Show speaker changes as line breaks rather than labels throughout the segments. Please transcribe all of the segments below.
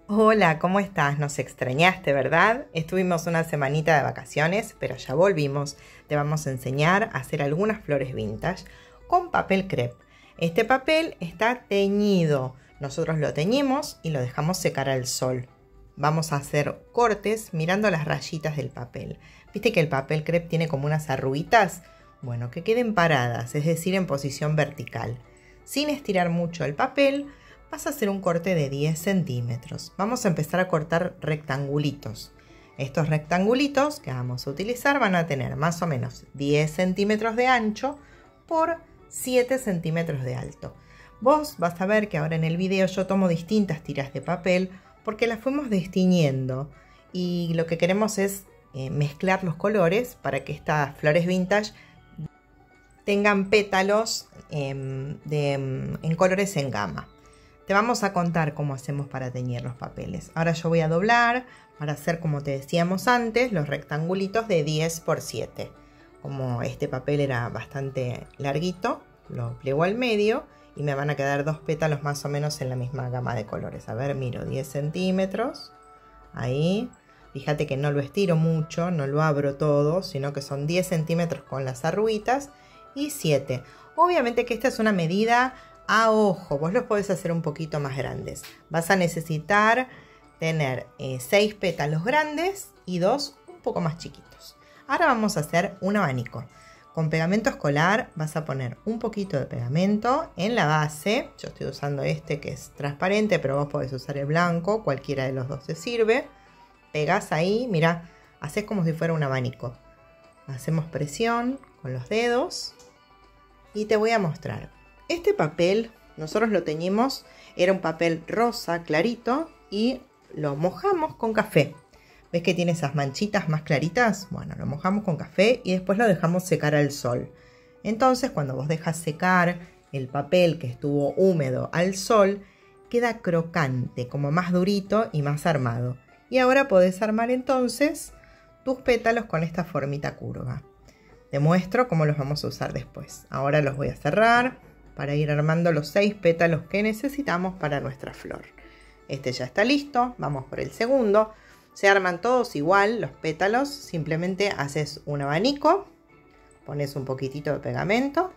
Hola, ¿cómo estás? Nos extrañaste, ¿verdad? Estuvimos una semanita de vacaciones, pero ya volvimos. Te vamos a enseñar a hacer algunas flores vintage con papel crepe. Este papel está teñido. Nosotros lo teñimos y lo dejamos secar al sol. Vamos a hacer cortes mirando las rayitas del papel. ¿Viste que el papel crepe tiene como unas arruguitas? Bueno, que queden paradas, es decir, en posición vertical. Sin estirar mucho el papel, vas a hacer un corte de 10 centímetros. Vamos a empezar a cortar rectangulitos. Estos rectangulitos que vamos a utilizar van a tener más o menos 10 centímetros de ancho por 7 centímetros de alto. Vos vas a ver que ahora en el video yo tomo distintas tiras de papel porque las fuimos destiñendo y lo que queremos es mezclar los colores para que estas flores vintage tengan pétalos en colores en gama. Te vamos a contar cómo hacemos para teñir los papeles. Ahora yo voy a doblar para hacer, como te decíamos antes, los rectangulitos de 10 por 7. Como este papel era bastante larguito, lo pliego al medio y me van a quedar dos pétalos más o menos en la misma gama de colores. A ver, miro 10 centímetros. Ahí. Fíjate que no lo estiro mucho, no lo abro todo, sino que son 10 centímetros con las arruguitas y 7. Obviamente que esta es una medida a ojo, vos los podés hacer un poquito más grandes. Vas a necesitar tener 6 pétalos grandes y 2 un poco más chiquitos. Ahora vamos a hacer un abanico. Con pegamento escolar vas a poner un poquito de pegamento en la base. Yo estoy usando este que es transparente, pero vos podés usar el blanco, cualquiera de los dos te sirve. Pegás ahí, mira, haces como si fuera un abanico. Hacemos presión con los dedos y te voy a mostrar. Este papel, nosotros lo teñimos, era un papel rosa clarito y lo mojamos con café. ¿Ves que tiene esas manchitas más claritas? Bueno, lo mojamos con café y después lo dejamos secar al sol. Entonces, cuando vos dejas secar el papel que estuvo húmedo al sol, queda crocante, como más durito y más armado. Y ahora podés armar entonces tus pétalos con esta formita curva. Te muestro cómo los vamos a usar después. Ahora los voy a cerrar para ir armando los 6 pétalos que necesitamos para nuestra flor. Este ya está listo, vamos por el segundo. Se arman todos igual los pétalos, simplemente haces un abanico, pones un poquitito de pegamento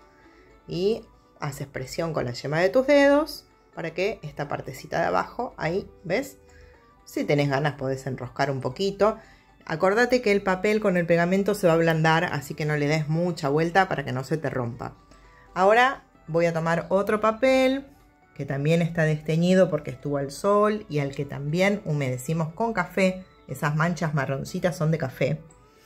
y haces presión con la yema de tus dedos para que esta partecita de abajo, ahí, ¿ves? Si tenés ganas podés enroscar un poquito. Acordate que el papel con el pegamento se va a ablandar, así que no le des mucha vuelta para que no se te rompa. Ahora voy a tomar otro papel que también está desteñido porque estuvo al sol y al que también humedecimos con café. Esas manchas marroncitas son de café.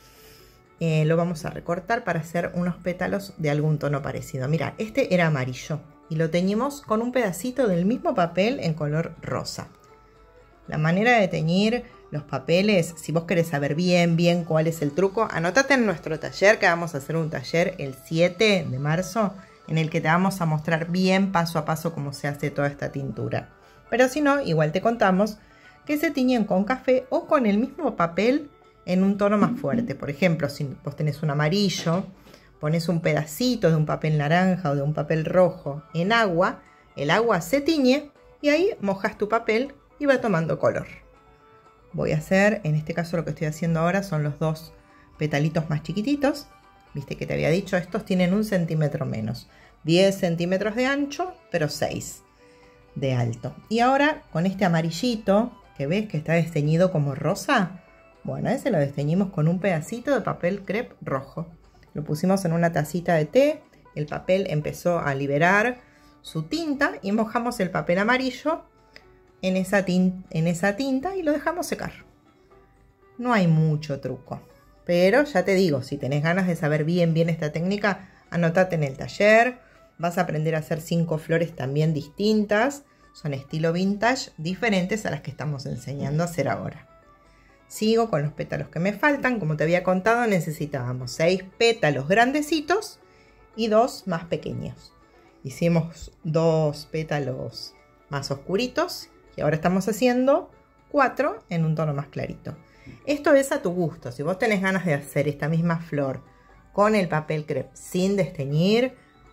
Lo vamos a recortar para hacer unos pétalos de algún tono parecido. Mira, este era amarillo y lo teñimos con un pedacito del mismo papel en color rosa. La manera de teñir los papeles, si vos querés saber bien cuál es el truco, anótate en nuestro taller, que vamos a hacer un taller el 7 de marzo, en el que te vamos a mostrar bien paso a paso cómo se hace toda esta tintura. Pero si no, igual te contamos que se tiñen con café o con el mismo papel en un tono más fuerte. Por ejemplo, si vos tenés un amarillo, pones un pedacito de un papel naranja o de un papel rojo en agua, el agua se tiñe y ahí mojas tu papel y va tomando color. Voy a hacer, en este caso lo que estoy haciendo ahora son los 2 petalitos más chiquititos. Viste que te había dicho, estos tienen 1 centímetro menos. 10 centímetros de ancho, pero 6 de alto. Y ahora con este amarillito, que ves que está desteñido como rosa, bueno, ese lo desteñimos con un pedacito de papel crepe rojo. Lo pusimos en una tacita de té, el papel empezó a liberar su tinta y mojamos el papel amarillo en esa tinta y lo dejamos secar. No hay mucho truco. Pero ya te digo, si tenés ganas de saber bien esta técnica, anótate en el taller. Vas a aprender a hacer 5 flores también distintas. Son estilo vintage, diferentes a las que estamos enseñando a hacer ahora. Sigo con los pétalos que me faltan. Como te había contado, necesitábamos 6 pétalos grandecitos y 2 más pequeños. Hicimos 2 pétalos más oscuritos y ahora estamos haciendo 4 en un tono más clarito. Esto es a tu gusto. Si vos tenés ganas de hacer esta misma flor con el papel crepe sin desteñir,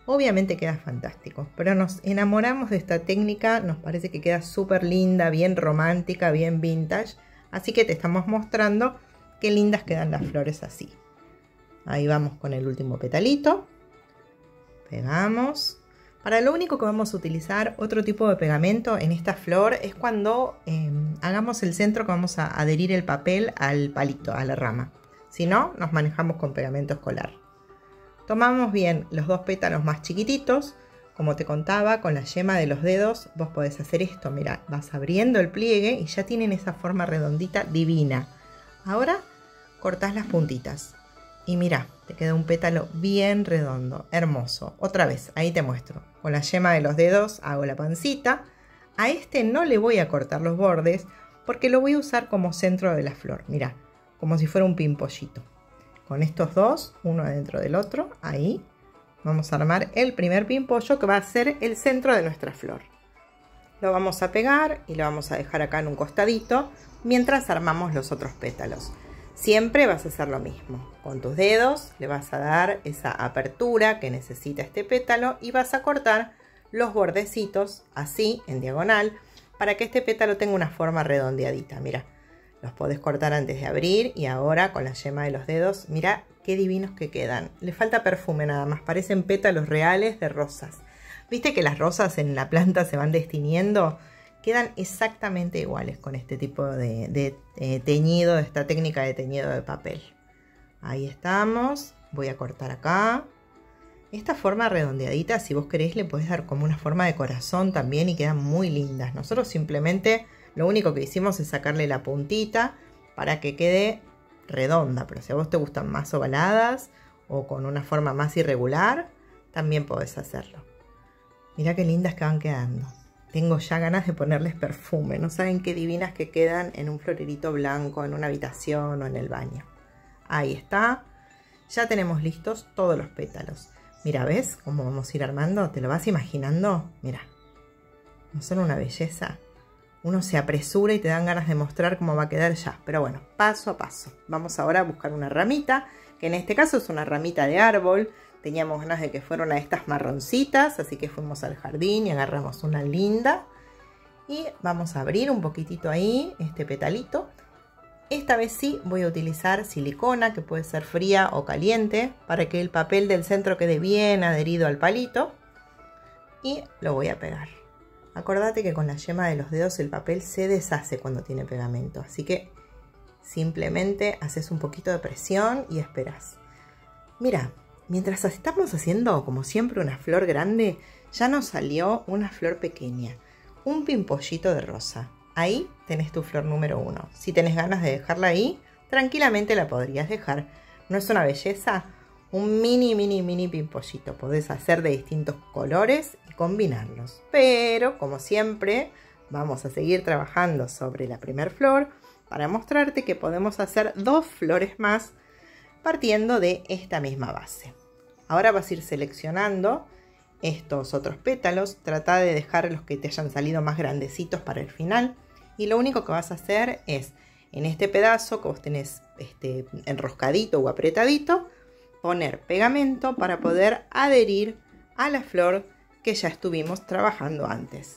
Obviamente queda fantástico, pero nos enamoramos de esta técnica, nos parece que queda súper linda, bien romántica, bien vintage. Así que te estamos mostrando qué lindas quedan las flores así. Ahí vamos con el último petalito. Pegamos. Para lo único que vamos a utilizar otro tipo de pegamento en esta flor es cuando hagamos el centro, que vamos a adherir el papel al palito, a la rama. Si no, nos manejamos con pegamento escolar. Tomamos bien los dos pétalos más chiquititos. Como te contaba, con la yema de los dedos vos podés hacer esto. Mira, vas abriendo el pliegue y ya tienen esa forma redondita divina. Ahora cortás las puntitas. Y mira, te queda un pétalo bien redondo, hermoso. Otra vez, ahí te muestro. Con la yema de los dedos hago la pancita. A este no le voy a cortar los bordes porque lo voy a usar como centro de la flor. Mira, como si fuera un pimpollito. Con estos dos, uno dentro del otro, ahí vamos a armar el primer pimpollo que va a ser el centro de nuestra flor. Lo vamos a pegar y lo vamos a dejar acá en un costadito mientras armamos los otros pétalos. Siempre vas a hacer lo mismo. Con tus dedos le vas a dar esa apertura que necesita este pétalo y vas a cortar los bordecitos así en diagonal para que este pétalo tenga una forma redondeadita. Mira. Los podés cortar antes de abrir y ahora con la yema de los dedos, mira qué divinos que quedan. Le falta perfume nada más, parecen pétalos reales de rosas. ¿Viste que las rosas en la planta se van destiniendo? Quedan exactamente iguales con este tipo de teñido, esta técnica de teñido de papel. Ahí estamos, voy a cortar acá. Esta forma redondeadita, si vos querés, le podés dar como una forma de corazón también y quedan muy lindas. Nosotros simplemente... Lo único que hicimos es sacarle la puntita para que quede redonda. Pero si a vos te gustan más ovaladas o con una forma más irregular, también podés hacerlo. Mirá qué lindas que van quedando. Tengo ya ganas de ponerles perfume. No saben qué divinas que quedan en un florerito blanco, en una habitación o en el baño. Ahí está. Ya tenemos listos todos los pétalos. Mira, ¿ves cómo vamos a ir armando? ¿Te lo vas imaginando? Mira. ¿No son una belleza? Uno se apresura y te dan ganas de mostrar cómo va a quedar ya. Pero bueno, paso a paso. Vamos ahora a buscar una ramita, que en este caso es una ramita de árbol. Teníamos ganas de que fuera una de estas marroncitas, así que fuimos al jardín y agarramos una linda. Y vamos a abrir un poquitito ahí este petalito. Esta vez sí voy a utilizar silicona, que puede ser fría o caliente, para que el papel del centro quede bien adherido al palito. Y lo voy a pegar. Acordate que con la yema de los dedos el papel se deshace cuando tiene pegamento, así que simplemente haces un poquito de presión y esperas. Mira, mientras estamos haciendo como siempre una flor grande, ya nos salió una flor pequeña, un pimpollito de rosa. Ahí tenés tu flor número 1. Si tenés ganas de dejarla ahí, tranquilamente la podrías dejar. ¿No es una belleza? Un mini pimpollito. Podés hacer de distintos colores y combinarlos. Pero, como siempre, vamos a seguir trabajando sobre la primer flor para mostrarte que podemos hacer 2 flores más partiendo de esta misma base. Ahora vas a ir seleccionando estos otros pétalos. Trata de dejar los que te hayan salido más grandecitos para el final. Y lo único que vas a hacer es, en este pedazo que vos tenés enroscadito o apretadito, poner pegamento para poder adherir a la flor que ya estuvimos trabajando antes.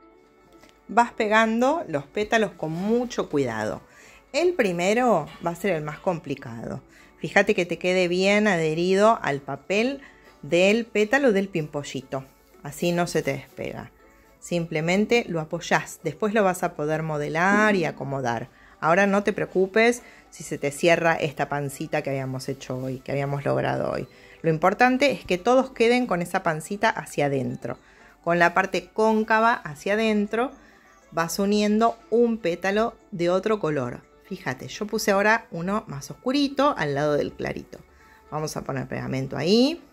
Vas pegando los pétalos con mucho cuidado. El primero va a ser el más complicado. Fíjate que te quede bien adherido al papel del pétalo del pimpollito. Así no se te despega. Simplemente lo apoyás. Después lo vas a poder modelar y acomodar. Ahora no te preocupes si se te cierra esta pancita que habíamos hecho hoy, que habíamos logrado hoy. Lo importante es que todos queden con esa pancita hacia adentro. Con la parte cóncava hacia adentro vas uniendo un pétalo de otro color. Fíjate, yo puse ahora uno más oscurito al lado del clarito. Vamos a poner pegamento ahí.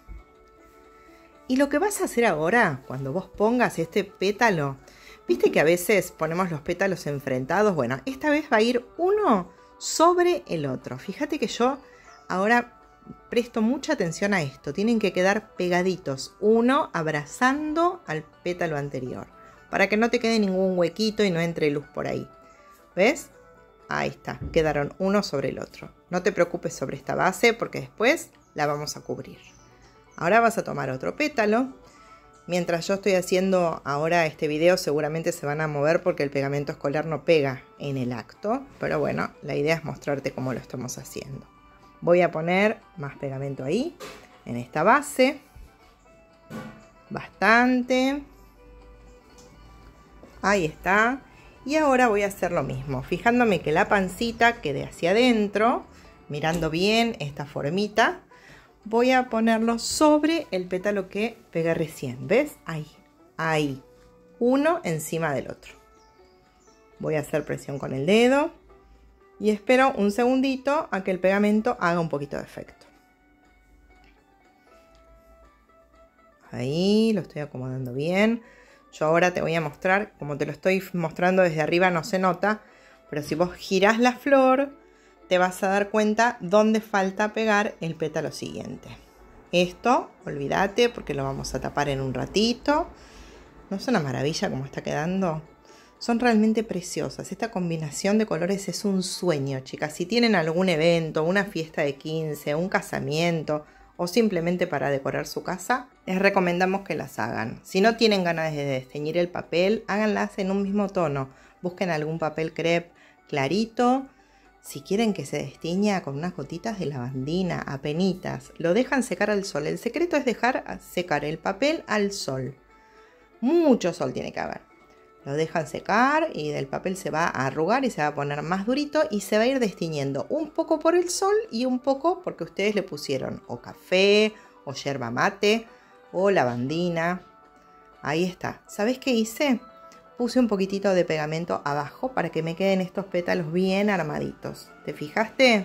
Y lo que vas a hacer ahora, cuando vos pongas este pétalo, viste que a veces ponemos los pétalos enfrentados. Bueno, esta vez va a ir uno sobre el otro. Fíjate que yo ahora presto mucha atención a esto. Tienen que quedar pegaditos, uno abrazando al pétalo anterior, para que no te quede ningún huequito y no entre luz por ahí. ¿Ves? Ahí está, quedaron uno sobre el otro. No te preocupes sobre esta base porque después la vamos a cubrir. Ahora vas a tomar otro pétalo. Mientras yo estoy haciendo ahora este video, seguramente se van a mover porque el pegamento escolar no pega en el acto. Pero bueno, la idea es mostrarte cómo lo estamos haciendo. Voy a poner más pegamento ahí, en esta base. Bastante. Ahí está. Y ahora voy a hacer lo mismo, fijándome que la pancita quede hacia adentro, mirando bien esta formita. Voy a ponerlo sobre el pétalo que pegué recién. ¿Ves? Ahí, ahí. Uno encima del otro. Voy a hacer presión con el dedo. Y espero un segundito a que el pegamento haga un poquito de efecto. Ahí lo estoy acomodando bien. Yo ahora te voy a mostrar, como te lo estoy mostrando desde arriba no se nota. Pero si vos girás la flor, te vas a dar cuenta dónde falta pegar el pétalo siguiente. Esto, olvídate porque lo vamos a tapar en un ratito. ¿No es una maravilla cómo está quedando? Son realmente preciosas. Esta combinación de colores es un sueño, chicas. Si tienen algún evento, una fiesta de 15, un casamiento o simplemente para decorar su casa, les recomendamos que las hagan. Si no tienen ganas de desteñir el papel, háganlas en un mismo tono. Busquen algún papel crepe clarito. Si quieren que se destiña con unas gotitas de lavandina, apenitas, lo dejan secar al sol. El secreto es dejar secar el papel al sol. Mucho sol tiene que haber. Lo dejan secar y el papel se va a arrugar y se va a poner más durito y se va a ir destiñendo un poco por el sol y un poco porque ustedes le pusieron o café o yerba mate o lavandina. Ahí está. ¿Sabes qué hice? Puse un poquitito de pegamento abajo para que me queden estos pétalos bien armaditos. ¿Te fijaste?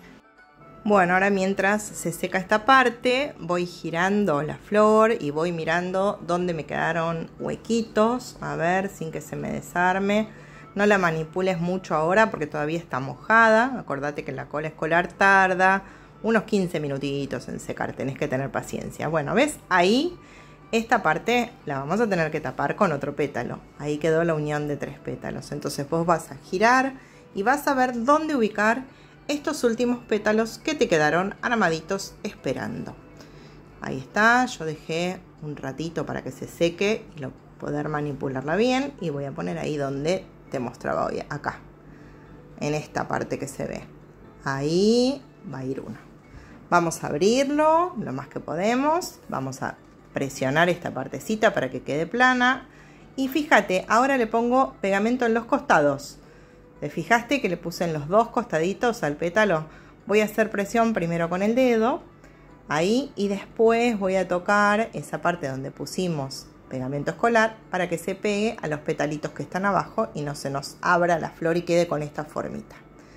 Bueno, ahora mientras se seca esta parte, voy girando la flor y voy mirando dónde me quedaron huequitos. A ver, sin que se me desarme. No la manipules mucho ahora porque todavía está mojada. Acordate que la cola escolar tarda unos 15 minutitos en secar. Tenés que tener paciencia. Bueno, ¿ves? Ahí, esta parte la vamos a tener que tapar con otro pétalo. Ahí quedó la unión de 3 pétalos. Entonces vos vas a girar y vas a ver dónde ubicar estos últimos pétalos que te quedaron armaditos esperando. Ahí está, yo dejé un ratito para que se seque y poder manipularla bien. Y voy a poner ahí donde te mostraba hoy, acá, en esta parte que se ve. Ahí va a ir uno. Vamos a abrirlo lo más que podemos. Vamos a presionar esta partecita para que quede plana. Y fíjate, ahora le pongo pegamento en los costados. ¿Te fijaste que le puse en los dos costaditos al pétalo? Voy a hacer presión primero con el dedo, ahí, y después voy a tocar esa parte donde pusimos pegamento escolar para que se pegue a los petalitos que están abajo y no se nos abra la flor y quede con esta formita.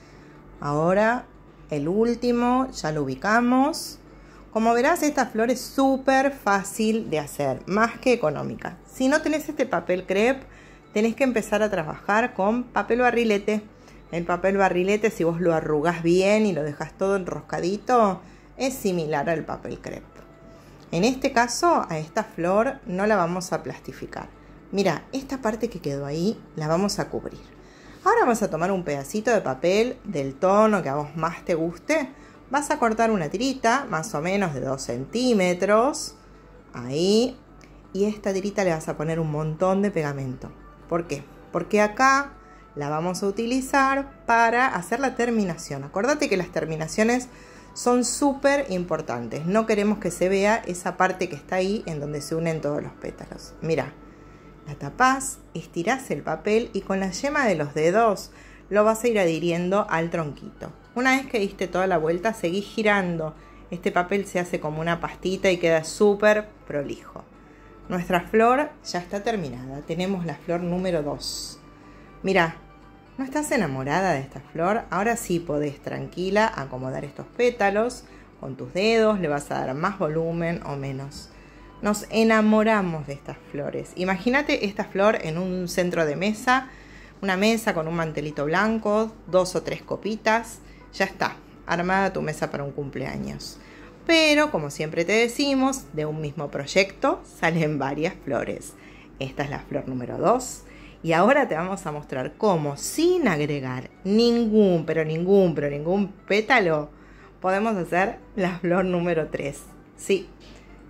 Ahora el último ya lo ubicamos. Como verás, esta flor es súper fácil de hacer, más que económica. Si no tenés este papel crepe, tenés que empezar a trabajar con papel barrilete. El papel barrilete, si vos lo arrugás bien y lo dejas todo enroscadito, es similar al papel crepe. En este caso, a esta flor no la vamos a plastificar. Mira, esta parte que quedó ahí la vamos a cubrir. Ahora vamos a tomar un pedacito de papel del tono que a vos más te guste. Vas a cortar una tirita, más o menos de 2 centímetros. Ahí. Y esta tirita le vas a poner un montón de pegamento. ¿Por qué? Porque acá la vamos a utilizar para hacer la terminación. Acordate que las terminaciones son súper importantes. No queremos que se vea esa parte que está ahí en donde se unen todos los pétalos. Mira, la tapás, estirás el papel y con la yema de los dedos lo vas a ir adhiriendo al tronquito. Una vez que diste toda la vuelta, seguís girando. Este papel se hace como una pastita y queda súper prolijo. Nuestra flor ya está terminada. Tenemos la flor número 2. Mira, ¿no estás enamorada de esta flor? Ahora sí podés tranquila acomodar estos pétalos. Con tus dedos le vas a dar más volumen o menos. Nos enamoramos de estas flores. Imagínate esta flor en un centro de mesa. Una mesa con un mantelito blanco, 2 o 3 copitas. Ya está, armada tu mesa para un cumpleaños. Pero, como siempre te decimos, de un mismo proyecto salen varias flores. Esta es la flor número 2. Y ahora te vamos a mostrar cómo, sin agregar ningún pétalo, podemos hacer la flor número 3. Sí,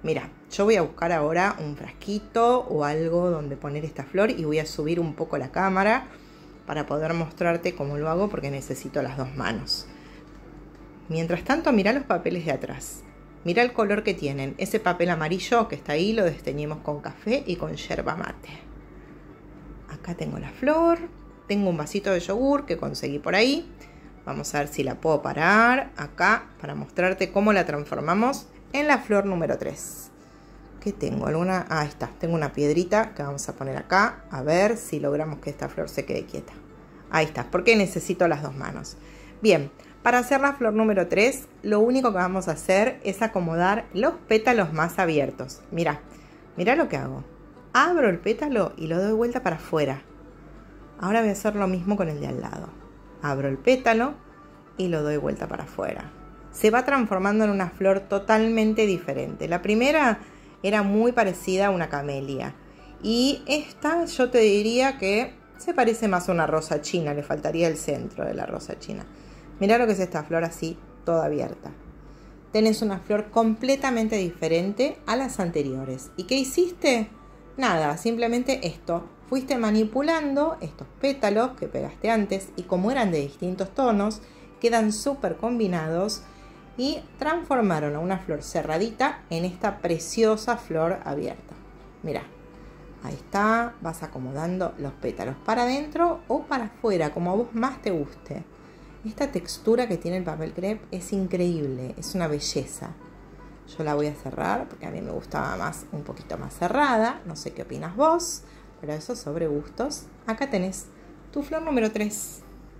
Mira, yo voy a buscar ahora un frasquito o algo donde poner esta flor y voy a subir un poco la cámara para poder mostrarte cómo lo hago porque necesito las dos manos. Mientras tanto, mira los papeles de atrás. Mira el color que tienen. Ese papel amarillo que está ahí lo desteñimos con café y con yerba mate. Acá tengo la flor. Tengo un vasito de yogur que conseguí por ahí. Vamos a ver si la puedo parar acá para mostrarte cómo la transformamos en la flor número 3. ¿Qué tengo? ¿Alguna? Ahí está. Tengo una piedrita que vamos a poner acá. A ver si logramos que esta flor se quede quieta. Ahí está. Porque necesito las dos manos. Bien. Para hacer la flor número 3, lo único que vamos a hacer es acomodar los pétalos más abiertos. Mira. Mira lo que hago. Abro el pétalo y lo doy vuelta para afuera. Ahora voy a hacer lo mismo con el de al lado. Abro el pétalo y lo doy vuelta para afuera. Se va transformando en una flor totalmente diferente. La primera era muy parecida a una camelia. Y esta yo te diría que se parece más a una rosa china. Le faltaría el centro de la rosa china. Mirá lo que es esta flor así, toda abierta. Tenés una flor completamente diferente a las anteriores. ¿Y qué hiciste? Nada, simplemente esto. Fuiste manipulando estos pétalos que pegaste antes y como eran de distintos tonos, quedan súper combinados y transformaron a una flor cerradita en esta preciosa flor abierta. Mirá, ahí está, vas acomodando los pétalos para adentro o para afuera, como a vos más te guste. Esta textura que tiene el papel crepe es increíble, es una belleza. Yo la voy a cerrar porque a mí me gustaba más, un poquito más cerrada, no sé qué opinas vos. Pero eso sobre gustos. Acá tenés tu flor número 3.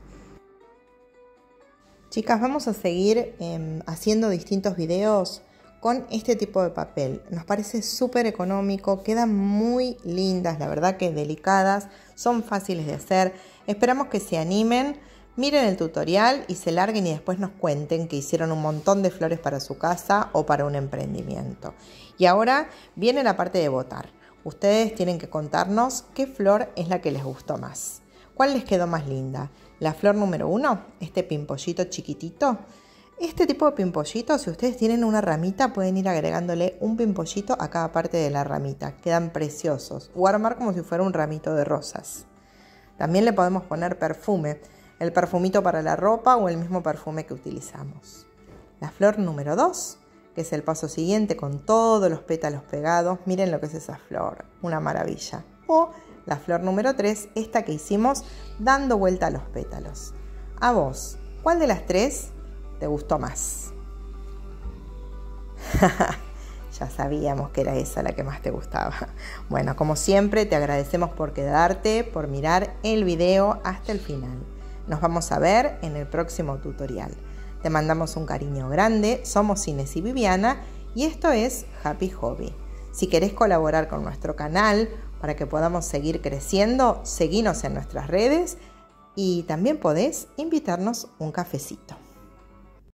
Chicas, vamos a seguir haciendo distintos videos con este tipo de papel. Nos parece súper económico, quedan muy lindas, la verdad que delicadas, son fáciles de hacer. Esperamos que se animen, miren el tutorial y se larguen y después nos cuenten que hicieron un montón de flores para su casa o para un emprendimiento. Y ahora viene la parte de votar. Ustedes tienen que contarnos qué flor es la que les gustó más. ¿Cuál les quedó más linda? ¿La flor número 1? ¿Este pimpollito chiquitito? Este tipo de pimpollito, si ustedes tienen una ramita, pueden ir agregándole un pimpollito a cada parte de la ramita. Quedan preciosos. O armar como si fuera un ramito de rosas. También le podemos poner perfume. El perfumito para la ropa o el mismo perfume que utilizamos. La flor número 2. Que es el paso siguiente con todos los pétalos pegados. Miren lo que es esa flor, una maravilla. O la flor número 3, esta que hicimos dando vuelta a los pétalos. A vos, ¿cuál de las 3 te gustó más? Ya sabíamos que era esa la que más te gustaba. Bueno, como siempre, te agradecemos por quedarte, por mirar el video hasta el final. Nos vamos a ver en el próximo tutorial. Te mandamos un cariño grande, somos Inés y Viviana y esto es Happy Hobby. Si querés colaborar con nuestro canal para que podamos seguir creciendo, seguinos en nuestras redes y también podés invitarnos un cafecito.